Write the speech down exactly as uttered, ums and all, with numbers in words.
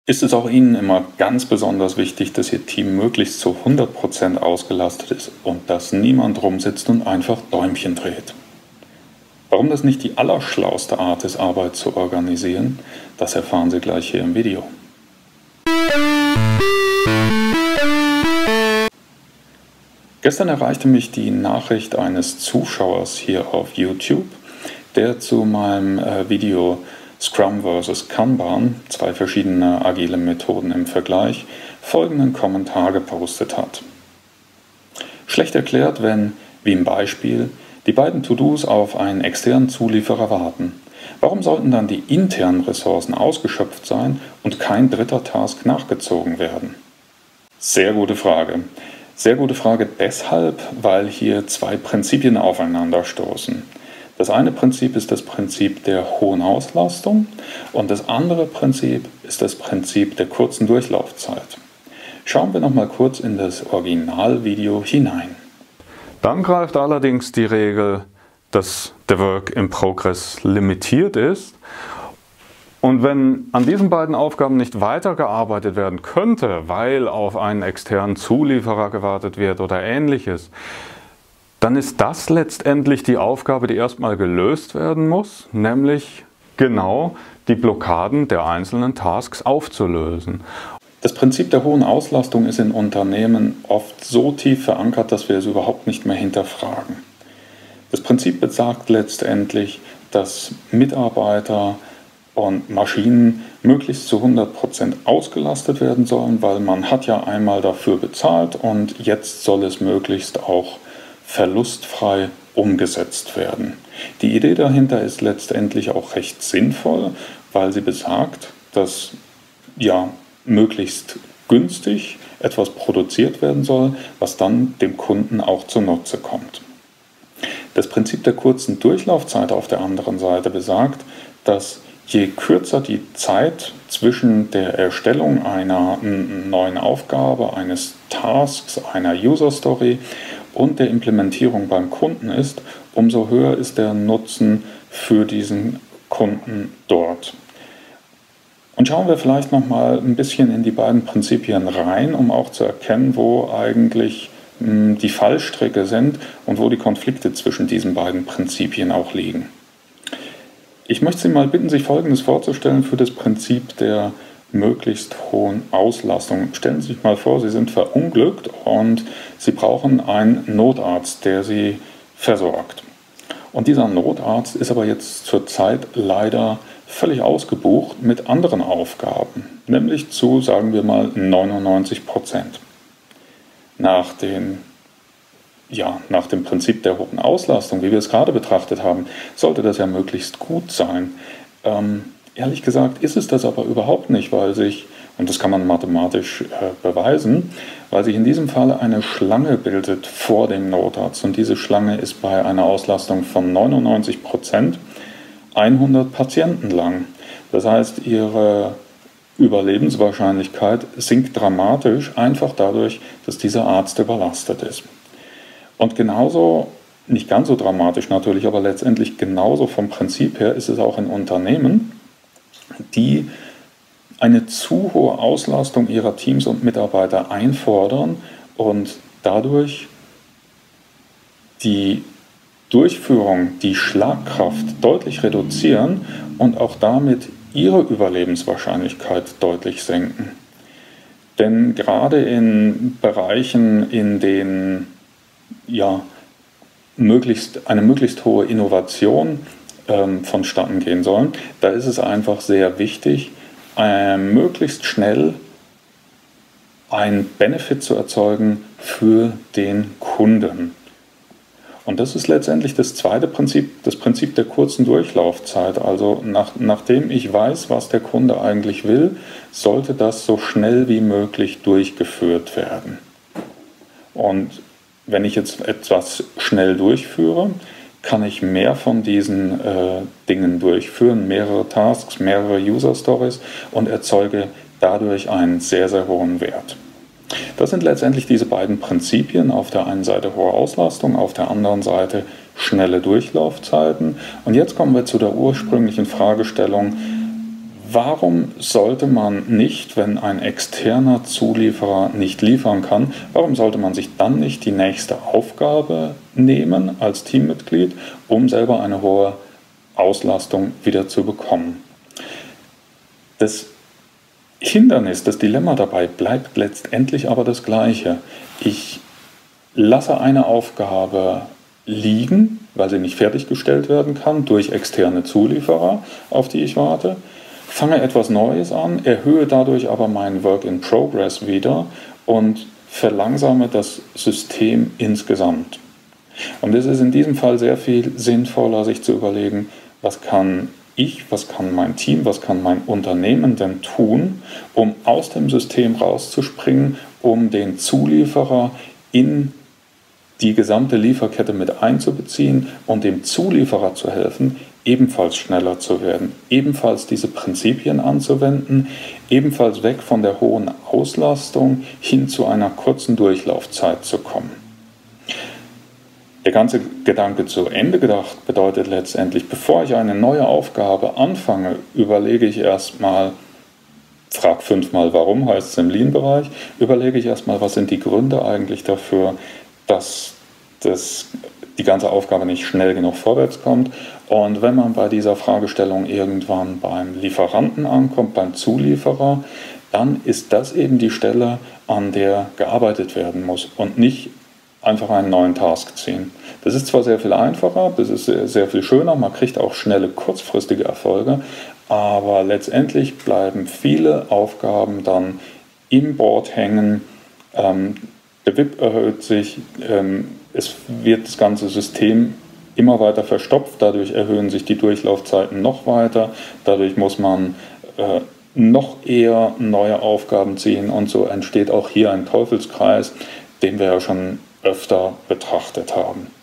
Ist es auch Ihnen immer ganz besonders wichtig, dass Ihr Team möglichst zu hundert Prozent ausgelastet ist und dass niemand rumsitzt und einfach Däumchen dreht? Warum das nicht die allerschlauste Art ist, Arbeit zu organisieren, das erfahren Sie gleich hier im Video. Gestern erreichte mich die Nachricht eines Zuschauers hier auf YouTube, der zu meinem äh, Video Scrum versus Kanban, zwei verschiedene agile Methoden im Vergleich, folgenden Kommentar gepostet hat. Schlecht erklärt, wenn, wie im Beispiel, die beiden To-Dos auf einen externen Zulieferer warten. Warum sollten dann die internen Ressourcen ausgeschöpft sein und kein dritter Task nachgezogen werden? Sehr gute Frage. Sehr gute Frage deshalb, weil hier zwei Prinzipien aufeinanderstoßen. Das eine Prinzip ist das Prinzip der hohen Auslastung und das andere Prinzip ist das Prinzip der kurzen Durchlaufzeit. Schauen wir noch mal kurz in das Originalvideo hinein. Dann greift allerdings die Regel, dass der Work in Progress limitiert ist. Und wenn an diesen beiden Aufgaben nicht weitergearbeitet werden könnte, weil auf einen externen Zulieferer gewartet wird oder ähnliches, dann ist das letztendlich die Aufgabe, die erstmal gelöst werden muss, nämlich genau die Blockaden der einzelnen Tasks aufzulösen. Das Prinzip der hohen Auslastung ist in Unternehmen oft so tief verankert, dass wir es überhaupt nicht mehr hinterfragen. Das Prinzip besagt letztendlich, dass Mitarbeiter und Maschinen möglichst zu hundert Prozent ausgelastet werden sollen, weil man hat ja einmal dafür bezahlt und jetzt soll es möglichst auch verlustfrei umgesetzt werden. Die Idee dahinter ist letztendlich auch recht sinnvoll, weil sie besagt, dass ja möglichst günstig etwas produziert werden soll, was dann dem Kunden auch zunutze kommt. Das Prinzip der kurzen Durchlaufzeit auf der anderen Seite besagt, dass je kürzer die Zeit zwischen der Erstellung einer neuen Aufgabe, eines Tasks, einer User Story und der Implementierung beim Kunden ist, umso höher ist der Nutzen für diesen Kunden dort. Und schauen wir vielleicht noch mal ein bisschen in die beiden Prinzipien rein, um auch zu erkennen, wo eigentlich mh, die Fallstricke sind und wo die Konflikte zwischen diesen beiden Prinzipien auch liegen. Ich möchte Sie mal bitten, sich Folgendes vorzustellen für das Prinzip der möglichst hohen Auslastung. Stellen Sie sich mal vor, Sie sind verunglückt und Sie brauchen einen Notarzt, der Sie versorgt. Und dieser Notarzt ist aber jetzt zurzeit leider völlig ausgebucht mit anderen Aufgaben, nämlich zu, sagen wir mal, neunundneunzig Prozent. Nach den Ja, nach dem Prinzip der hohen Auslastung, wie wir es gerade betrachtet haben, sollte das ja möglichst gut sein. Ähm, ehrlich gesagt ist es das aber überhaupt nicht, weil sich, und das kann man mathematisch äh, beweisen, weil sich in diesem Fall eine Schlange bildet vor dem Notarzt. Und diese Schlange ist bei einer Auslastung von neunundneunzig Prozent hundert Patienten lang. Das heißt, ihre Überlebenswahrscheinlichkeit sinkt dramatisch, einfach dadurch, dass dieser Arzt überlastet ist. Und genauso, nicht ganz so dramatisch natürlich, aber letztendlich genauso vom Prinzip her ist es auch in Unternehmen, die eine zu hohe Auslastung ihrer Teams und Mitarbeiter einfordern und dadurch die Durchführung, die Schlagkraft deutlich reduzieren und auch damit ihre Überlebenswahrscheinlichkeit deutlich senken. Denn gerade in Bereichen, in denen ja, möglichst, eine möglichst hohe Innovation ähm, vonstatten gehen sollen, da ist es einfach sehr wichtig, äh, möglichst schnell einen Benefit zu erzeugen für den Kunden. Und das ist letztendlich das zweite Prinzip, das Prinzip der kurzen Durchlaufzeit. Also nach, nachdem ich weiß, was der Kunde eigentlich will, sollte das so schnell wie möglich durchgeführt werden. Und wenn ich jetzt etwas schnell durchführe, kann ich mehr von diesen äh, Dingen durchführen, mehrere Tasks, mehrere User Stories und erzeuge dadurch einen sehr, sehr hohen Wert. Das sind letztendlich diese beiden Prinzipien, auf der einen Seite hohe Auslastung, auf der anderen Seite schnelle Durchlaufzeiten. Und jetzt kommen wir zu der ursprünglichen Fragestellung, Warum sollte man nicht, wenn ein externer Zulieferer nicht liefern kann, warum sollte man sich dann nicht die nächste Aufgabe nehmen als Teammitglied, um selber eine hohe Auslastung wieder zu bekommen? Das Hindernis, das Dilemma dabei bleibt letztendlich aber das gleiche. Ich lasse eine Aufgabe liegen, weil sie nicht fertiggestellt werden kann durch externe Zulieferer, auf die ich warte, fange etwas Neues an, erhöhe dadurch aber meinen Work in Progress wieder und verlangsame das System insgesamt. Und es ist in diesem Fall sehr viel sinnvoller, sich zu überlegen, was kann ich, was kann mein Team, was kann mein Unternehmen denn tun, um aus dem System rauszuspringen, um den Zulieferer in die gesamte Lieferkette mit einzubeziehen und dem Zulieferer zu helfen, ebenfalls schneller zu werden, ebenfalls diese Prinzipien anzuwenden, ebenfalls weg von der hohen Auslastung hin zu einer kurzen Durchlaufzeit zu kommen. Der ganze Gedanke zu Ende gedacht bedeutet letztendlich, bevor ich eine neue Aufgabe anfange, überlege ich erstmal, frag fünfmal warum, heißt es im Lean-Bereich, überlege ich erstmal, was sind die Gründe eigentlich dafür, dass das, die ganze Aufgabe nicht schnell genug vorwärts kommt. Und wenn man bei dieser Fragestellung irgendwann beim Lieferanten ankommt, beim Zulieferer, dann ist das eben die Stelle, an der gearbeitet werden muss und nicht einfach einen neuen Task ziehen. Das ist zwar sehr viel einfacher, das ist sehr, sehr viel schöner, man kriegt auch schnelle, kurzfristige Erfolge, aber letztendlich bleiben viele Aufgaben dann im Board hängen. Ähm, der W I P erhöht sich, ähm, es wird das ganze System immer weiter verstopft, dadurch erhöhen sich die Durchlaufzeiten noch weiter, dadurch muss man äh, noch eher neue Aufgaben ziehen und so entsteht auch hier ein Teufelskreis, den wir ja schon öfter betrachtet haben.